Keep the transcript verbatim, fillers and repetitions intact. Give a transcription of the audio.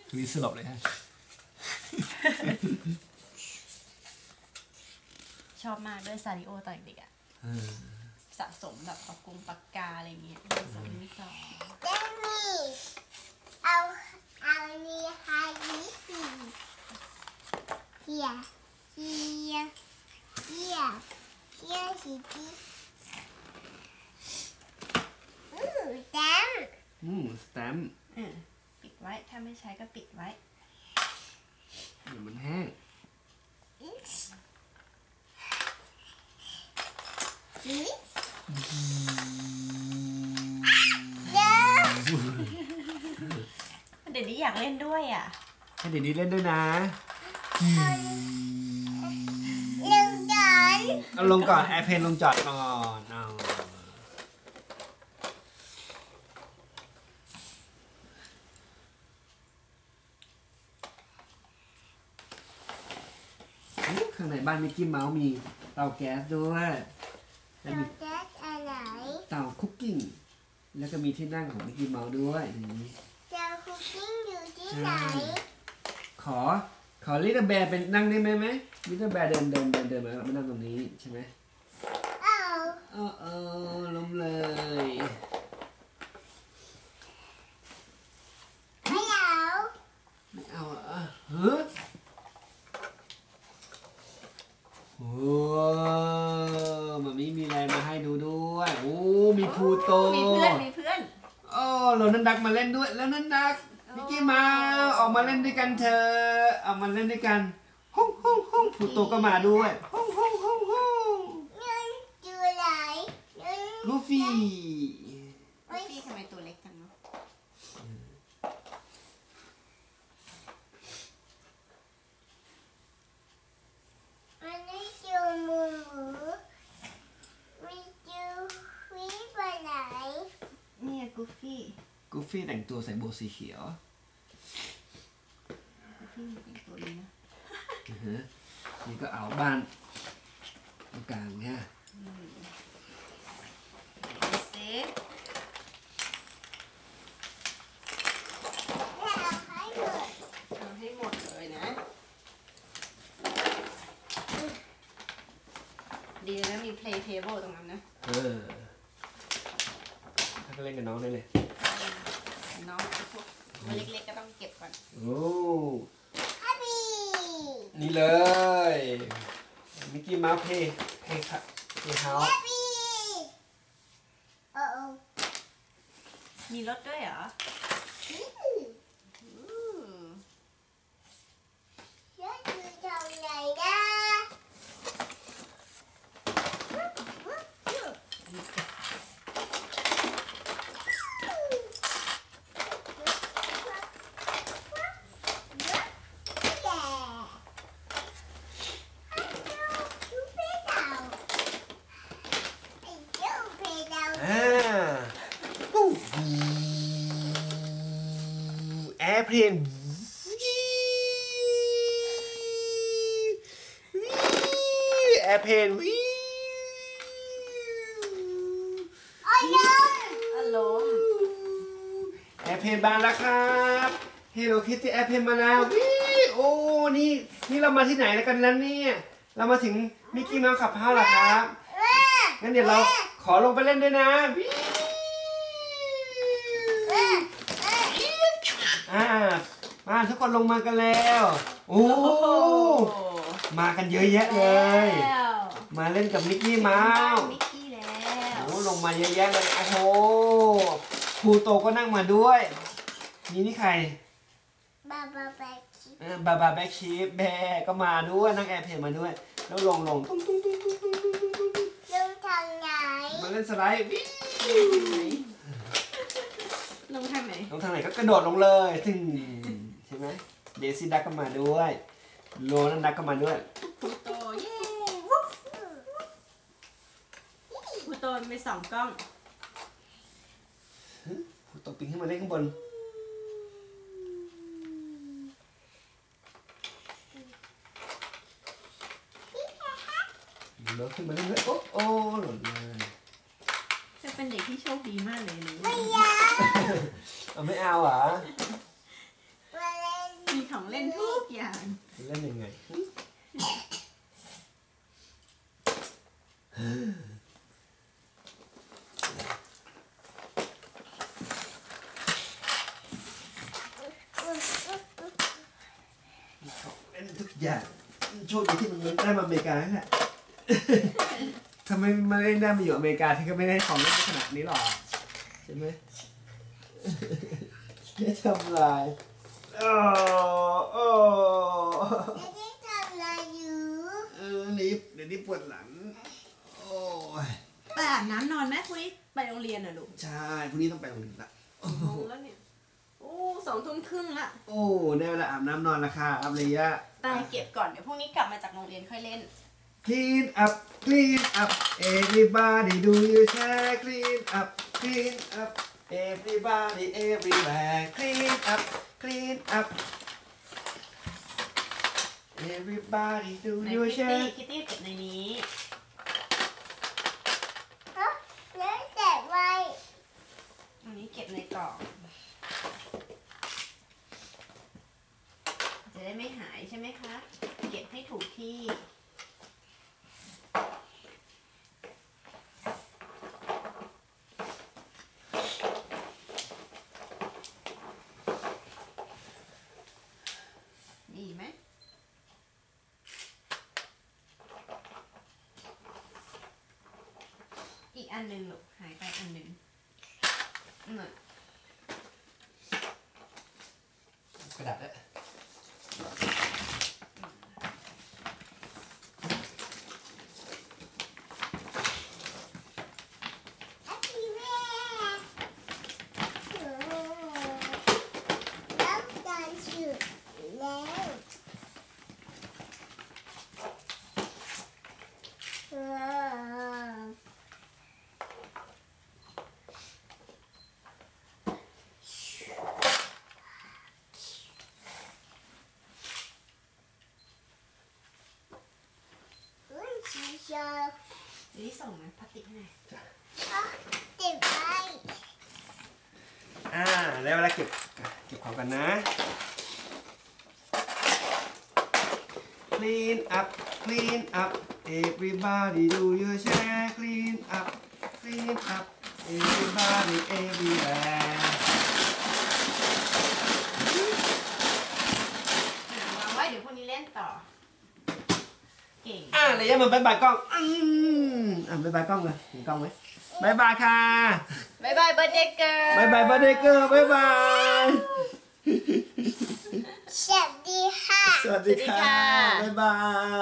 มีสลบเลยฮะชอบมากด้วยซาริโอตอนเด็กอะสะสมแบบปากกงปากกาอะไรเงี้ยมีสองมีสองเจมี่เอาเอานี่ให้ดีเฮียเฮียเฮียเฮียสิจีอือแต้มอืมสแตมป์ปิดไว้ถ้าไม่ใช้ก็ปิดไว้เดี๋ยวมันแห้งเดี๋ยวนี้อยากเล่นด้วยอ่ะให้เดี๋ยวนี้เล่นด้วยนะลงจอดเอาลงก่อนแอร์เพลนลงจอดก่อนเอาข้างในบ้านมิกกี้เมาส์มีเตาแก๊สด้วยแล้วมีแก๊สอะไรเตาคุกกิ้งแล้วก็มีที่นั่งของมิกกี้เมาส์ด้วยนี่เจ้าคุกกิ้งอยู่ที่ไหนขอขอลิตเติ้ลแบร์เป็นนั่งได้ไหมไหมลิตเติ้ลแบร์เดินเดินเดินเดินมามานั่งตรงนี้ใช่ไหมเอาเออเออล้มเลยไม่เอาไม่เอาอ่ะเฮ้ยโอ้มันมีมีอะไรมาให้ดูด้วยโอ้มีพูโตมีเพื่อนมีเพื่อนโอ้โรนันดักมาเล่นด้วยแล้วนันดักมิกกี้เมาส์ออกมาเล่นด้วยกันเถอะเอามาเล่นด้วยกันฮ่องฮ่องฮ่องพูโตก็มาด้วยฮ่องฮ่องฮ่องฮ่องนั่นจูไหนลูฟี่ลูฟี่ทำไมตัวเล็กจังเนาะอันนี้จูหมูมีจูฟีไปไหนนี่กูฟี่กูฟี่แต่งตัวใส่โบว์สีเขียวกูฟี่แต่งตัวนี้นะนี่ก็เอาบ้านตรงกลางเนี่ยเซฟเอาให้หมดเลยนะดีนะมี play table ตรงนั้นนะเออถ้าก็เล่นกับน้องได้เลยน้องพวกมันเล็กๆก็ต้องเก็บก่อนโอ้ฮับบี้นี่เลยมิกกี้เมาส์เพย์เพย์ค่ะเพย์เฮาส์ฮับบี้โอ้มีรถด้วยเหรอรถอยู่ตรงไหนนะแอร์เพลนแอร์เพลนวิอารมณ์อารมณ์แอร์เพลนบานแล้วครับเฮลโลคิตตี้แอร์เพลนมาแล้ววิโอ้นี่นี่เรามาที่ไหนแล้วกันแล้วเนี่ยเรามาถึงมิกกี้เมาส์ขับเฮ้าส์เหรอครับงั้นเดี๋ยวเราขอลงไปเล่นด้วยนะวิอ่ามาทุกคนลงมากันแล้วโอ้มากันเยอะแยะเลยมาเล่นกับมิกกี้เมาส์มิกกี้แล้วโอ้ลงมาเยอะแยะเลยโอ้โหครูโตก็นั่งมาด้วยนี่นี่ใครบาบาแบ็คชีฟบาบาแบ็คชีฟแบร์ก็มาด้วยนั่งแอร์เพลนมาด้วยแล้วลงลงตุ้งตุ้งตุ้งตุ้งตุ้งตุ้งตุ้งลงทางไหนมาเล่นสไลด์วิลงทางไหนลงทางไหนก็กระโดดลงเลยถึงใช่ไหมเดซี่ดักก็มาด้วยโลนันดักก็มาด้วยพูโตเย้พูโตมีสองกล้องพูโตปีนขึ้นมาเล่นข้างบนแล้วขึ้นมาเล่นด้วยโอ้โอ้หล่นเลยจะเป็นเด็กที่โชคดีมากเลยนะไม่อยากเอาไม่เอาเหรอมาเล่นของเล่นทุกอย่างเล่นยังไงเล่นทุกอย่างโชคดีที่มันได้มาอเมริกาแหละทำไมมาเล่นได้มาอยู่อเมริกาที่ก็ไม่ได้ของเล่นขนาดนี้หรอกใช่ไหมไม่ทำลายโอ้โอ้ไม่ได้ทำอะไรอยู่เออนี่เดี๋ยวนี้ปวดหลังโอ้ยไปอาบน้ำนอนไหมคุยไปโรงเรียนอ่ะลูกใช่พรุ่งนี้ต้องไปโรงเรียนละโอ้โมงแล้วเนี่ยโอ้สองทุ่มครึ่งละโอ้ได้เวลาอาบน้ำนอนและค่ะอับเลยยะไปเก็บก่อนเดี๋ยวพรุ่งนี้กลับมาจากโรงเรียนค่อยเล่น Clean up clean up everybody do you share clean up clean up everybody everywhere clean up clean up everybody do ใน you คิตตี้ share คิตตี้เก็บในนี้ฮะแล้วแต่ไว้อันนี้เก็บในกล่องจะได้ไม่หายใช่ไหมคะ เก็บให้ถูกที่ดีไหมอีกอันหนึ่งลูกหายไปอันหนึ่งน่ะกระดาษแล้วแอปปี้แม่โอ้แล้วการสุดแล้วเออ อุ้ยชีชาจะได้ส่งไหมพลาสติกให้หน่อยอ่ะเก็บไว้อ่าได้เวลาเก็บเก็บของกันนะ Clean up clean up everybody do you share clean up clean up everybody everywhere อ่ะวางไว้เดี๋ยวพรุ่งนี้เล่นต่อ เก่งอ่าเลยยังมาบายบายกล้องอืมอ่าบายบายกล้องเลยเห็นกล้องไหมบายบายค่ะบายบายเบิร์ดเดย์เกิร์ลบายบายบายเดย์เกอร์บายบายสวัสดีค่ะสวัสดีค่ะ บ๊ายบาย